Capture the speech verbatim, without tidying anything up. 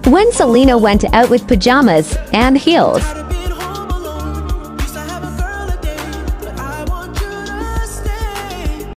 When Selena went out with pajamas and heels,